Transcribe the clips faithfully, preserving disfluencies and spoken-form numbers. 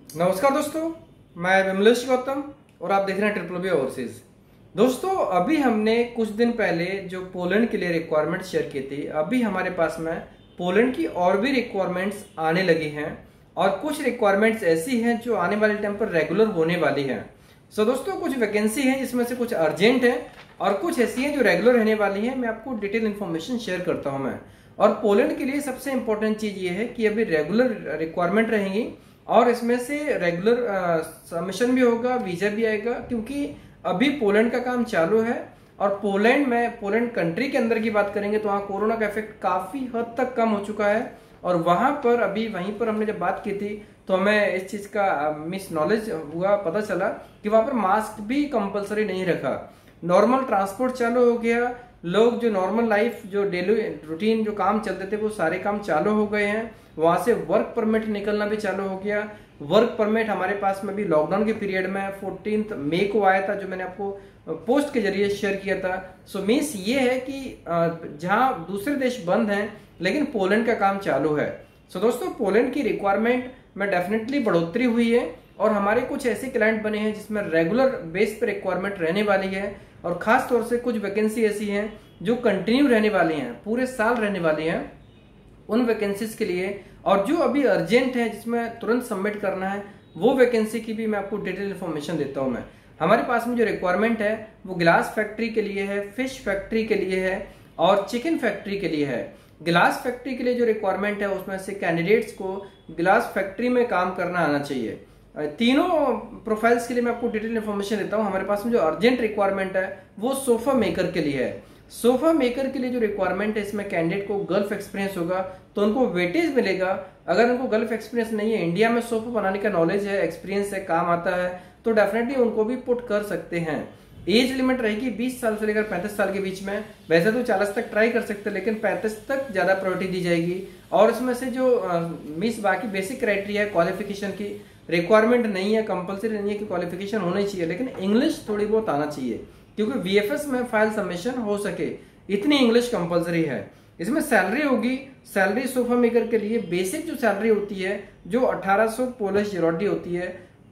नमस्कार दोस्तों, मैं विमलेश गौतम और आप देख रहे हैं ट्रिपल बी ओवरसीज। दोस्तों, अभी हमने कुछ दिन पहले जो पोलैंड के लिए रिक्वायरमेंट शेयर की थी, अभी हमारे पास में पोलैंड की और भी रिक्वायरमेंट्स आने लगी हैं और कुछ रिक्वायरमेंट्स ऐसी हैं जो आने वाले टाइम पर रेगुलर होने वाली हैं। सो so, दोस्तों, कुछ वैकेंसी हैं जिसमें से कुछ अर्जेंट है और कुछ ऐसी हैं जो रेगुलर रहने वाली हैं। मैं आपको डिटेल इन्फॉर्मेशन शेयर करता हूं मैं। और पोलैंड के लिए सबसे इंपॉर्टेंट चीज ये है कि अभी रेगुलर रिक्वायरमेंट रहेंगी और इसमें से रेगुलर सबमिशन भी होगा, वीजा भी आएगा, क्योंकि अभी पोलैंड का काम चालू है। और पोलैंड में, पोलैंड कंट्री के अंदर की बात करेंगे तो वहाँ कोरोना का इफेक्ट काफी हद तक कम हो चुका है और वहां पर अभी वहीं पर हमने जब बात की थी तो हमें इस चीज का मिस नॉलेज हुआ, पता चला कि वहां पर मास्क भी कंपलसरी नहीं रखा। नॉर्मल ट्रांसपोर्ट चालू हो गया, लोग जो नॉर्मल लाइफ, जो डेली रूटीन जो काम चलते थे वो सारे काम चालू हो गए हैं। वहां से वर्क परमिट निकलना भी चालू हो गया। वर्क परमिट हमारे पास में भी लॉकडाउन के पीरियड में फोर्टीन्थ मई को आया था, जो मैंने आपको पोस्ट के जरिए शेयर किया था। सो मीन्स ये है कि जहां दूसरे देश बंद हैं लेकिन पोलैंड का काम चालू है। सो दोस्तों, पोलैंड की रिक्वायरमेंट में डेफिनेटली बढ़ोतरी हुई है और हमारे कुछ ऐसे क्लाइंट बने हैं जिसमें रेगुलर बेस पर रिक्वायरमेंट रहने वाली है और खास तौर से कुछ वैकेंसी ऐसी हैं जो कंटिन्यू रहने वाली हैं, पूरे साल रहने वाली हैं। उन वैकेंसीज के लिए और जो अभी अर्जेंट है जिसमें तुरंत सबमिट करना है, वो वैकेंसी की भी मैं आपको डिटेल इन्फॉर्मेशन देता हूं मैं। हमारे पास में जो रिक्वायरमेंट है वो ग्लास फैक्ट्री के लिए है, फिश फैक्ट्री के लिए है और चिकन फैक्ट्री के लिए है। ग्लास फैक्ट्री के लिए जो रिक्वायरमेंट है उसमें से कैंडिडेट्स को ग्लास फैक्ट्री में काम करना आना चाहिए। तीनों प्रोफाइल्स के लिए मैं आपको डिटेल इन्फॉर्मेशन देता हूं। हमारे पास में जो अर्जेंट रिक्वायरमेंट है वो सोफा मेकर के लिए है। सोफा मेकर के लिए जो रिक्वायरमेंट है, इसमें कैंडिडेट को गल्फ एक्सपीरियंस होगा तो उनको वेटेज मिलेगा। अगर उनको गल्फ एक्सपीरियंस नहीं है, इंडिया में सोफा बनाने का नॉलेज है, एक्सपीरियंस है, काम आता है, तो डेफिनेटली उनको भी पुट कर सकते हैं। एज लिमिट रहेगी बीस साल से लेकर पैंतीस साल के बीच में। वैसे तो चालीस तक ट्राई कर सकते हैं लेकिन पैंतीस तक ज्यादा प्रायोरिटी दी जाएगी। और इसमें से जो मिस बाकी बेसिक क्राइटेरिया है, क्वालिफिकेशन की रिक्वायरमेंट नहीं है, कंपलसरी नहीं है कि क्वालिफिकेशन होनी चाहिए, लेकिन इंग्लिश थोड़ी बहुत आना चाहिए क्योंकि वीएफएस में फाइल सबमिशन हो सके, इतनी इंग्लिश कंपलसरी है। इसमें सैलरी होगी, सैलरी सोफा मेकर के लिए बेसिक जो सैलरी होती है जो अठारह सौ पोलिश जिलोटी होती है,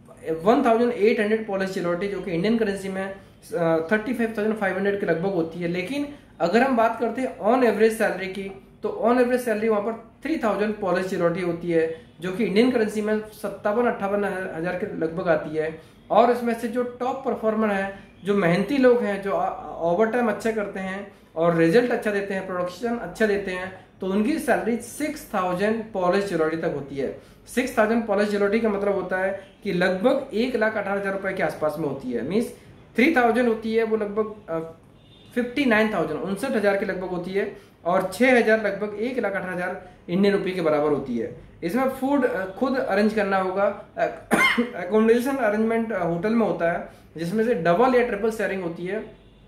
अठारह सौ पोलिश जिलोटी, जो कि इंडियन करेंसी में पैंतीस हज़ार पाँच सौ के लगभग होती है। लेकिन अगर हम बात करते हैं ऑन एवरेज सैलरी की, तो ऑन एवरेज सैलरी वहां पर तीन हज़ार पोलिश जिलोटी होती है, जो कि इंडियन करेंसी में सत्तावन अट्ठावन हजार के लगभग आती है। और इसमें से जो टॉप परफॉर्मर है, जो मेहनती लोग हैं, जो ओवर टाइम अच्छा करते हैं और रिजल्ट अच्छा देते हैं, प्रोडक्शन अच्छा देते हैं, तो उनकी salary six thousand Polish zloty तक होती है। सिक्स थाउजेंड पोलिश जिलोटी का मतलब होता है कि लगभग एक लाख अठारह हजार रुपए के आसपास में होती है। मीन्स थ्री थाउजेंड होती है वो लगभग फिफ्टी नाइन थाउजेंड उनसठ हजार के लगभग होती है और छह हजार लगभग एक लाख अठारह हजार इंडियन रुपये के बराबर होती है। इसमें फूड खुद अरेंज करना होगा, एकोमोडेशन अरेंजमेंट होटल में होता है, जिसमें से डबल या ट्रिपल शेयरिंग होती है।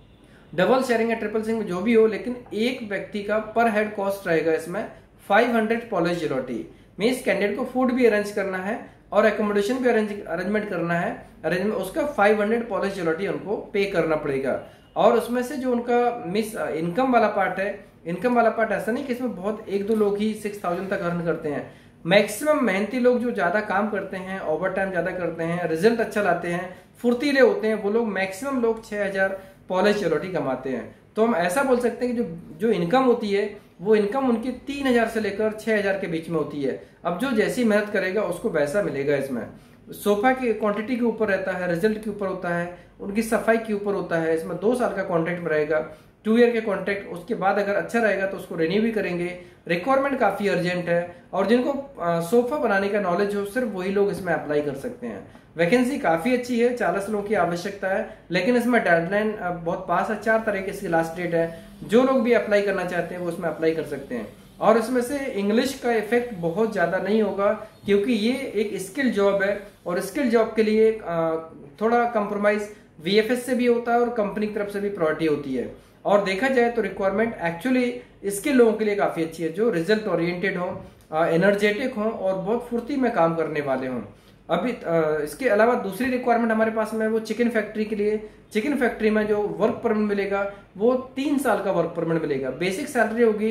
डबल शेयरिंग या ट्रिपल शेयरिंग जो भी हो, लेकिन एक व्यक्ति का पर हेड कॉस्ट रहेगा इसमें पाँच सौ पोलिश जिलोटी। मींस कैंडिडेट को फूड भी अरेंज करना है और एकोमोडेशन भी अरेंज अरेंजमेंट करना है, अरेंजमेंट उसका पाँच सौ पोलिश जिलोटी उनको पे करना पड़ेगा। और उसमें से जो उनका मिस इनकम वाला पार्ट है, इनकम वाला पार्ट ऐसा नहीं कि इसमें बहुत एक दो लोग ही सिक्स थाउजेंड तक अर्न करते हैं। मैक्सिमम मेहनती लोग जो ज्यादा काम करते हैं, ओवर टाइम ज्यादा करते हैं, रिजल्ट अच्छा लाते हैं, फुर्तीले होते हैं, वो लोग मैक्सिमम लोग छह हजार पोलिश जिलोटी कमाते हैं। तो हम ऐसा बोल सकते हैं कि जो जो इनकम होती है वो इनकम उनकी तीन हजार से लेकर छह हजार के बीच में होती है। अब जो जैसी मेहनत करेगा उसको वैसा मिलेगा। इसमें सोफा की क्वांटिटी के ऊपर रहता है, रिजल्ट के ऊपर होता है, उनकी सफाई के ऊपर होता है। इसमें दो साल का कॉन्ट्रैक्ट में रहेगा, टू ईयर के कॉन्ट्रैक्ट, उसके बाद अगर अच्छा रहेगा तो उसको रिन्यू भी करेंगे। रिक्वायरमेंट काफी अर्जेंट है और जिनको सोफा बनाने का नॉलेज हो सिर्फ वही लोग इसमें अप्लाई कर सकते हैं। वैकेंसी काफी अच्छी है, चालीस लोगों की आवश्यकता है, लेकिन इसमें डेडलाइन बहुत पास है, चार तारीख इसकी लास्ट डेट है। जो लोग भी अप्लाई करना चाहते हैं वो इसमें अप्लाई कर सकते हैं। और इसमें से इंग्लिश का इफेक्ट बहुत ज्यादा नहीं होगा क्योंकि ये एक स्किल जॉब है और स्किल जॉब के लिए थोड़ा कंप्रोमाइज वीएफएस से भी होता है और कंपनी की तरफ से भी प्रायोरिटी होती है। और देखा जाए तो रिक्वायरमेंट एक्चुअली स्किल लोगों के लिए काफी अच्छी है, जो रिजल्ट ओरिएंटेड हो, एनर्जेटिक हो और बहुत फुर्ती में काम करने वाले हों। अभी इसके अलावा दूसरी रिक्वायरमेंट हमारे पास में वो चिकन फैक्ट्री के लिए। चिकन फैक्ट्री में जो वर्क परमिट मिलेगा वो तीन साल का वर्क परमिट मिलेगा। बेसिक सैलरी होगी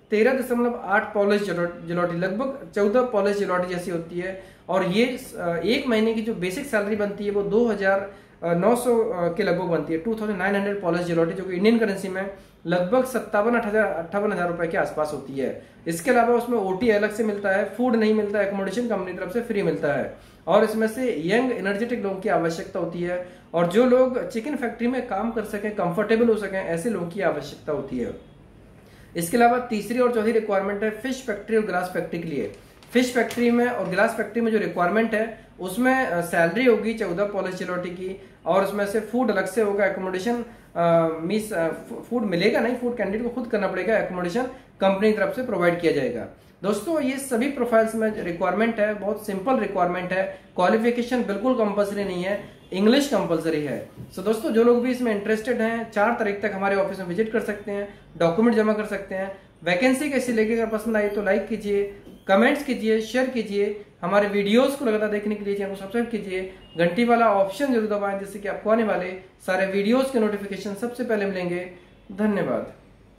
तेरह दशमलव आठ पॉलिश जिलोटी, लगभग चौदह पॉलिश जिलोटी जैसी होती है। और ये एक महीने की जो बेसिक सैलरी बनती है वो दो हजार नौ सौ के लगभग बनती है, two thousand nine hundred Polish zloty, जो कि इंडियन करेंसी में लगभग सत्तावन अट्ठावन हजार रुपए के आसपास होती है। इसके अलावा उसमें ओटी अलग से मिलता है, फूड नहीं मिलता है, एकोमोडेशन कंपनी तरफ से फ्री मिलता है। और इसमें से यंग एनर्जेटिक लोगों की आवश्यकता होती है, और जो लोग चिकन फैक्ट्री में काम कर सकें, कंफर्टेबल हो सकें, ऐसे लोगों की आवश्यकता होती है। इसके अलावा तीसरी और चौथी रिक्वायरमेंट है फिश फैक्ट्री और ग्लास फैक्ट्री के लिए। फिश फैक्ट्री में और ग्लास फैक्ट्री में जो रिक्वायरमेंट है उसमें सैलरी होगी चौदह पॉलिश जिलोटी की, और उसमें से फूड अलग से होगा, एकोमोडेशन मीस फूड मिलेगा नहीं, फूड कैंडिडेट को खुद करना पड़ेगा, एकोमोडेशन कंपनी की तरफ से प्रोवाइड किया जाएगा। दोस्तों ये सभी प्रोफाइल्स में रिक्वायरमेंट है, बहुत सिंपल रिक्वायरमेंट है, क्वालिफिकेशन बिल्कुल कंपलसरी नहीं है, इंग्लिश कंपलसरी है। सो so, दोस्तों जो लोग भी इसमें इंटरेस्टेड हैं चार तारीख तक हमारे ऑफिस में विजिट कर सकते हैं, डॉक्यूमेंट जमा कर सकते हैं। वैकेंसी कैसी लगी, अगर पसंद आई तो लाइक कीजिए, कमेंट्स कीजिए, शेयर कीजिए, हमारे वीडियोस को लगातार देखने के लिए चैनल को सब्सक्राइब कीजिए, घंटी वाला ऑप्शन जरूर दबाएं जिससे कि आपको आने वाले सारे वीडियोस के नोटिफिकेशन सबसे पहले मिलेंगे। धन्यवाद।